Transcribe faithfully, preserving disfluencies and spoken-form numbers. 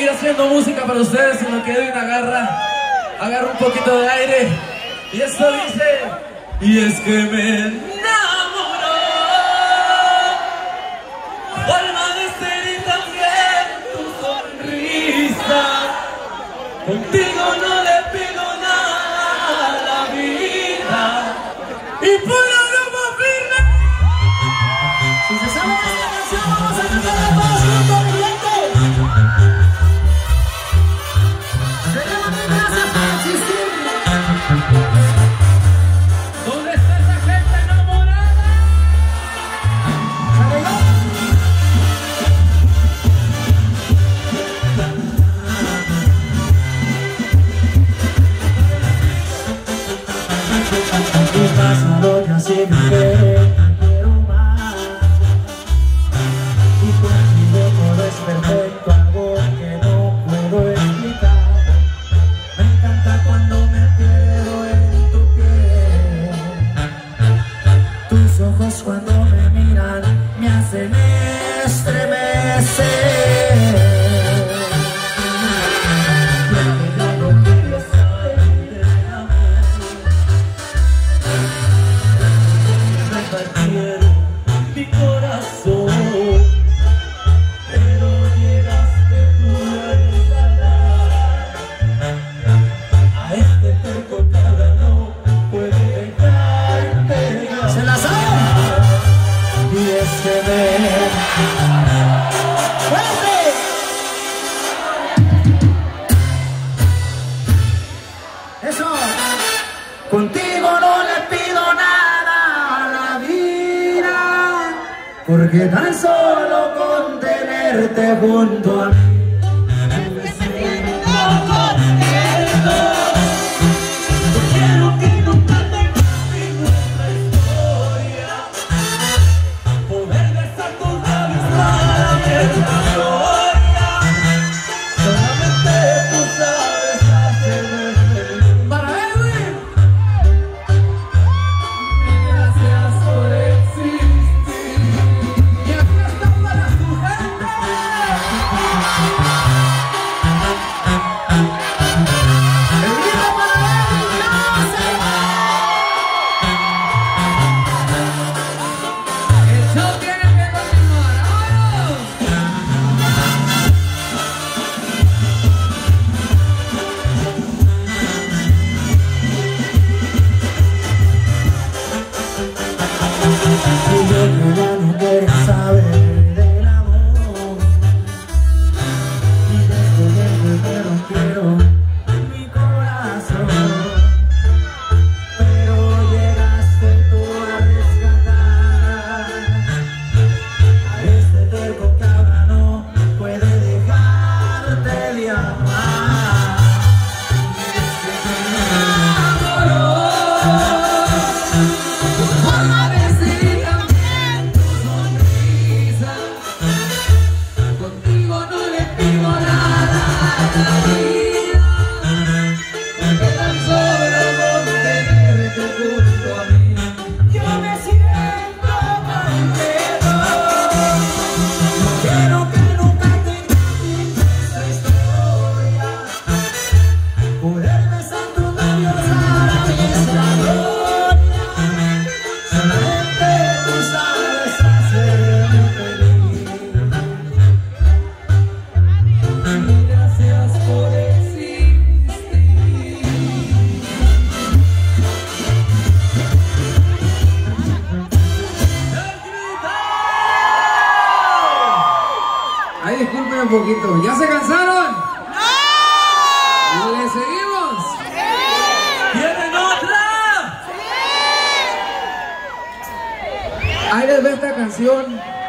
seguir haciendo música para ustedes en lo que Edwin agarra, agarra un poquito de aire. Y esto dice, y es que me enamoró, forma de ser y también tu sonrisa. Contigo no le pido nada a la vida. Y por la grupo firme. Si se sabe esta canción, vamos a cantarla todos juntos, mi gente. Se llama Gracias por existir. ¿Dónde está esa gente enamorada? ¿Sabe yo? Tu pasado ya se me ve. Perfecto, algo que no puedo explicar. Me encanta cuando me pierdo en tu piel. Tus ojos cuando me miran me hacen estremecer. Porque ya no quiero saber del amor. Me partieron mi corazón. Eso, contigo no le pido nada a la vida, porque tan solo con tenerte junto a mí me siento contento. Quiero que nunca termine nuestra historia, poder besar tus labios para mi gloria. Solamente tú sabes hacerme feliz. Para Edwin, gracias por existir. Y aquí están para su gente. El grito para Edwin, no se va. El show tiene que continuar. ¡Vámonos! Y yo que ya no quiero saber del amor, y desde dentro me rompieron mi corazón, pero llegaste tú a rescatar a este terco que ahora no puede dejarte de amar. Y es que me enamoró, tu forma de ser y también tu sonrisa. Contigo no le pido nada a la vida, que tan solo con tenerte junto a mí yo me siento contento. No quiero que nunca termine esta historia, poder besar tus labios para nuestra gloria. Solamente tú sabes hacerme feliz. Y gracias por existir. Ay, disculpen un poquito. ¿Ya se cansaron? ¡No! ¿Le seguimos? ¡Sí! ¿Tienen otra? ¡Sí! Ahí les ve esta canción.